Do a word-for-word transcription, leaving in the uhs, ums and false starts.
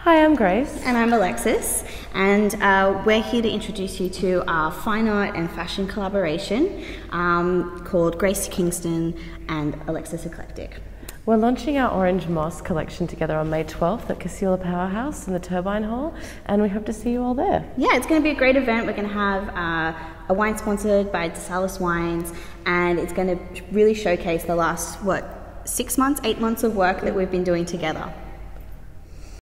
Hi, I'm Grace. And I'm Alexis, and uh, we're here to introduce you to our fine art and fashion collaboration um, called Grace Kingston and Alexis Eclectic. We're launching our Orange Moss collection together on May twelfth at Casula Powerhouse in the Turbine Hall, and we hope to see you all there. Yeah, it's going to be a great event. We're going to have uh, a wine sponsored by DeSalis Wines, and it's going to really showcase the last, what, six months, eight months of work that we've been doing together.